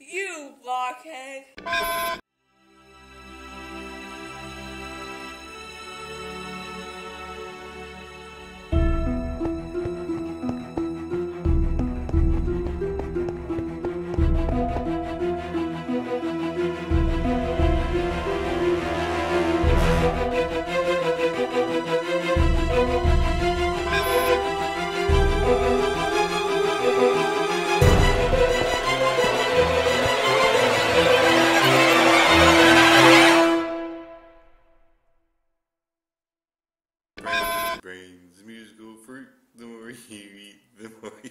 You blockhead! Brains, musical fruit, the more you eat, the more